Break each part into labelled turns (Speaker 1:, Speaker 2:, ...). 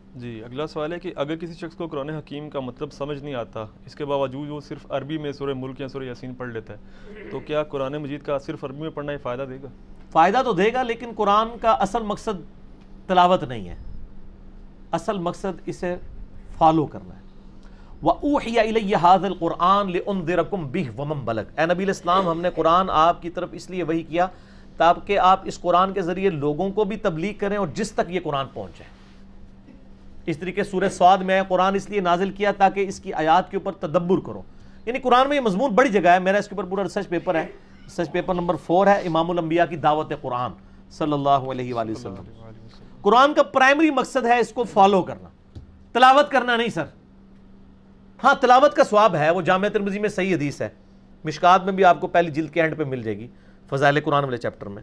Speaker 1: جی اگلا سوال ہے کہ اگر کسی شخص کو قرآن حکیم کا مطلب سمجھ نہیں آتا، اس کے باوجود وہ صرف عربی میں سورہ ملک یا سورہ یاسین پڑھ لیتا ہے، تو کیا قرآن مجید کا صرف عربی میں پڑھنا ہی فائدہ دے گا؟
Speaker 2: فائدہ تو دے گا، لیکن قرآن کا اصل مقصد تلاوت نہیں ہے، اصل مقصد اسے فالو کرنا ہے۔ وَأُوحِيَ إِلَيَّ هَذَا الْقُرْآنُ لِأُنذِرَكُم بِهِ وَمَن بَلَغَ، اے نبی الاسلام ہم نے قرآن آپ کی طرف اس لیے وحی کیا تاکہ آپ اس قرآن کے ذریعے لوگوں کو بھی تبلیغ کریں اور جس تک یہ قرآن پہنچے۔ اس طریقے سورہ صاد میں قرآن اس لیے نازل کیا تاکہ اس کی آیات کے اوپر تدبر کرو، یعنی قرآن میں یہ مضمون بڑی جگہ ہے، میرا اس کے اوپر پورا ریسرچ پیپر ہے، ریسرچ پیپر نمبر 4 ہے، امام الانبیاء کی دعوت قرآن صلی اللہ علیہ وآلہ وسلم۔ قرآن کا پرائمری مقصد ہے اس کو فالو کرنا، تلاوت کرنا نہیں سر۔ ہاں تلاوت کا ثواب ہے، وہ جامع ترمذی میں صحیح حدیث ہے، مشکات میں بھی آپ کو پہلی جلد کے اینڈ پہ مل جائے گی، فضائل قرآن والے چیپٹر میں،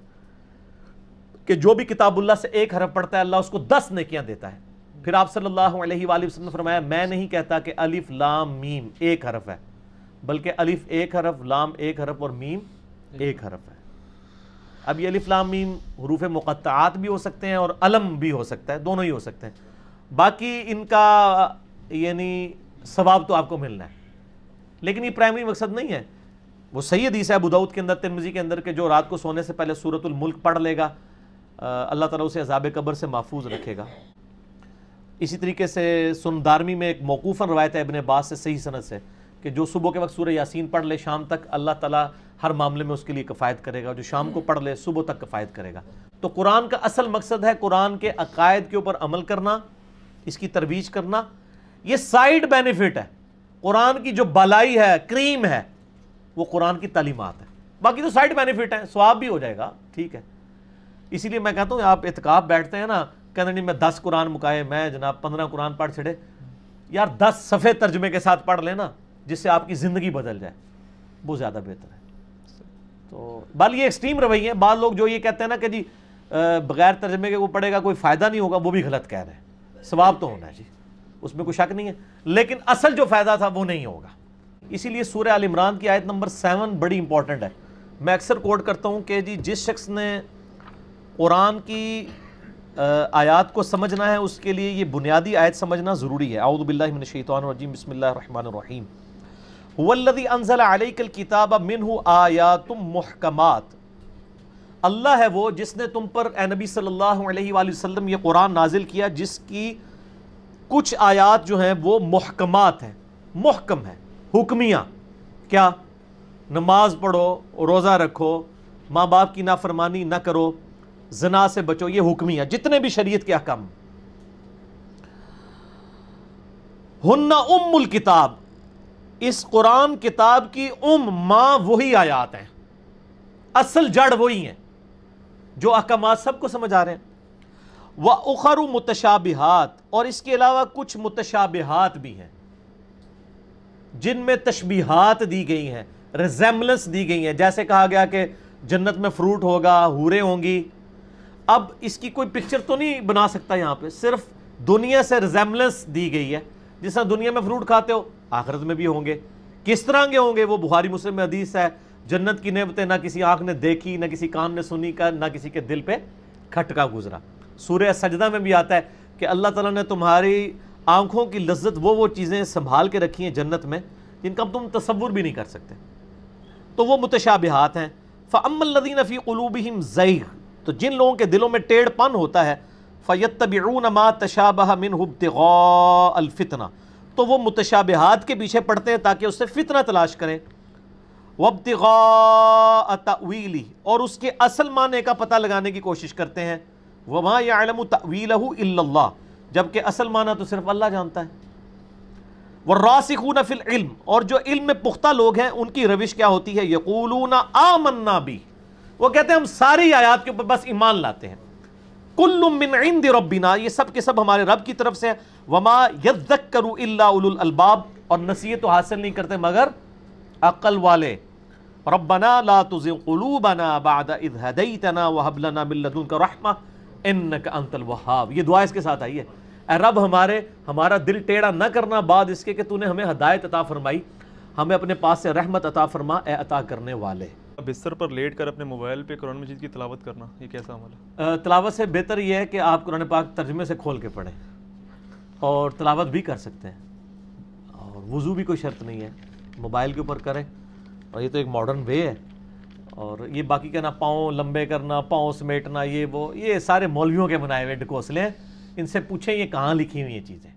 Speaker 2: کہ جو بھی کتاب اللہ سے ایک حرف پڑھتا ہے اللہ اس کو 10 نیکیاں دیتا ہے۔ پھر آپ صلی اللہ علیہ وآلہ وسلم نے فرمایا میں نہیں کہتا کہ الف لام میم ایک حرف ہے، بلکہ الف ایک حرف، لام ایک حرف اور میم ایک حرف ہے۔ اب یہ الف لام میم حروف مقطعات بھی ہو سکتے ہیں اور علم بھی ہو سکتا ہے، دونوں ہی ہو سکتے ہیں، باقی ان کا یعنی ثواب تو آپ کو ملنا ہے، لیکن یہ پرائمری مقصد نہیں ہے۔ وہ صحیح حدیث ہے ابو داؤد کے اندر، ترمذی کے اندر، کہ جو رات کو سونے سے پہلے سورۃ الملک پڑھ لے گا اللہ تعالیٰ اسے عذاب قبر سے محفوظ رکھے گا۔ اسی طریقے سے سنن دارمی میں ایک موقوفاً روایت ہے ابن عباس سے صحیح سند سے کہ جو صبح کے وقت سورہ یاسین پڑھ لے شام تک اللہ تعالیٰ ہر معاملے میں اس کے لیے کفایت کرے گا، جو شام کو پڑھ لے صبح تک کفایت کرے گا۔ تو قرآن کا اصل مقصد ہے قرآن کے عقائد کے اوپر عمل کرنا، اس کی ترویج کرنا، یہ سائیڈ بینیفٹ ہے۔ قرآن کی جو بالائی ہے، کریم ہے، وہ قرآن کی تعلیمات ہے، باقی تو سائیڈ بینیفٹ ہے، ثواب بھی ہو جائے گا، ٹھیک ہے۔ اسی لیے میں کہتا ہوں آپ اعتکاف بیٹھتے ہیں نا، کہتے نہیں میں 10 قرآن مکائے، میں جناب 15 قرآن پڑھ چھڑے، یار 10 صفحے ترجمے کے ساتھ پڑھ لینا جس سے آپ کی زندگی بدل جائے، وہ زیادہ بہتر ہے۔ تو بال یہ ایکسٹریم رویے ہیں، بعض لوگ جو یہ کہتے ہیں نا کہ جی بغیر ترجمے کے وہ پڑھے گا کوئی فائدہ نہیں ہوگا، وہ بھی غلط کہہ رہے ہیں، ثواب تو ہونا ہے جی، اس میں کوئی شک نہیں ہے، لیکن اصل جو فائدہ تھا وہ نہیں ہوگا۔ اسی لیے سورہ آل عمران کی آیت نمبر 7 بڑی امپورٹنٹ ہے، میں اکثر کوٹ کرتا ہوں کہ جی جس شخص نے قرآن کی آیات کو سمجھنا ہے اس کے لیے یہ بنیادی آیت سمجھنا ضروری ہے۔ اعوذ باللہ من الشیطان الرجیم، بسم اللہ الرحمن الرحیم۔ هو الذی انزل علیک الکتاب منہ آیات محکمات، اللہ ہے وہ جس نے تم پر اے نبی صلی اللہ علیہ وآلہ وسلم یہ قرآن نازل کیا جس کی کچھ آیات جو ہیں وہ محکمات ہیں، محکم ہیں، حکمیاں، کیا؟ نماز پڑھو، روزہ رکھو، ماں باپ کی نافرمانی نہ کرو، زنا سے بچو، یہ حکمیاں جتنے بھی شریعت کے احکام۔ ہن ام الکتاب، اس قرآن کتاب کی ماں وہی آیات ہیں، اصل جڑ وہی ہیں، جو احکامات سب کو سمجھ آ رہے ہیں۔ وَأُخَرُ مُتَشَابِہَات، اور اس کے علاوہ کچھ متشابہات بھی ہیں جن میں تشبیہات دی گئی ہیں، ریزیمبلنس دی گئی ہیں، جیسے کہا گیا کہ جنت میں فروٹ ہوگا، حوریں ہوں گی۔ اب اس کی کوئی پکچر تو نہیں بنا سکتا یہاں پہ، صرف دنیا سے ریزیمبلنس دی گئی ہے، جس طرح دنیا میں فروٹ کھاتے ہو آخرت میں بھی ہوں گے، کس طرح کے ہوں گے وہ بخاری مسلم میں حدیث ہے، جنت کی نعمتیں نہ کسی آنکھ نے دیکھی، نہ کسی کان نے سنی، نہ کسی کے دل پہ کھٹکا گزرا۔ سورہ سجدہ میں بھی آتا ہے کہ اللہ تعالیٰ نے تمہاری آنکھوں کی لذت وہ چیزیں سنبھال کے رکھی ہیں جنت میں جن کا تم تصور بھی نہیں کر سکتے، تو وہ متشابہات ہیں۔ فَأَمَّا الَّذِينَ فِي قُلُوبِهِمْ زَيْغٌ، تو جن لوگوں کے دلوں میں ٹیڑھ پن ہوتا ہے، فَيَتَّبِعُونَ مَا تَشَابَهَ مِنْهُ ابْتِغَاءَ الْفِتْنَةِ، تو وہ متشابہات کے پیچھے پڑتے ہیں تاکہ اس سے فتنہ تلاش کریں، وَابْتِغَاءَ تَأْوِيلِهِ، اور اس کے اصل معنی کا پتہ لگانے کی کوشش کرتے ہیں، وَمَا يَعْلَمُ تَأْوِيلَهُ إِلَّا اللَّهُ، جبکہ اصل معنی تو صرف اللہ جانتا ہے۔ وَالرَّاسِخُونَ فِي الْعِلْمِ، اور جو علم میں پختہ لوگ ہیں ان کی روش کیا ہوتی ہے، يَقُولُونَ آمَنَّا بِهِ، وہ کہتے ہیں ہم ساری آیات کے اوپر بس ایمان لاتے ہیں، كُلٌّ مِّنْ عِنْدِ رَبِّنَا، یہ سب کے سب ہمارے رب کی طرف سے، وَمَا يَذَّكَّرُ إِلَّا أُولُو الْأَلْبَابِ، اور نصیحت تو حاصل نہیں کرتے مگر عقل والے۔ رَبَّنَا لَا تُزِغْ قُلُوبَنَا بَعْدَ إِذْ هَدَيْتَنَا وَهَبْ لَنَا مِن لَّدُنكَ رَحْمَةً إِنَّكَ أَنتَ الْوَهَّابُ، یہ دعا اس کے ساتھ آئی ہے، اے رب ہمارا دل ٹیڑھا نہ کرنا بعد اس کے کہ تو نے ہمیں ہدایت عطا فرمائی، ہمیں اپنے پاس سے رحمت عطا فرما اے عطا کرنے والے۔
Speaker 1: بستر پر لیٹ کر اپنے موبائل پہ قرآن مجید کی تلاوت کرنا، یہ کیسا عمل ہے؟
Speaker 2: تلاوت سے بہتر یہ ہے کہ آپ قرآن پاک ترجمے سے کھول کے پڑھیں، اور تلاوت بھی کر سکتے ہیں، اور وضو بھی کوئی شرط نہیں ہے، موبائل کے اوپر کریں، اور یہ تو ایک ماڈرن وے ہے. اور یہ باقی کہنا پاؤں لمبے کرنا، پاؤں سمیٹنا، یہ سارے مولویوں کے بنائے ہوئے ڈکوسلے ہیں. ان سے پوچھیں یہ کہاں لکھی ہوئی یہ چیزیں.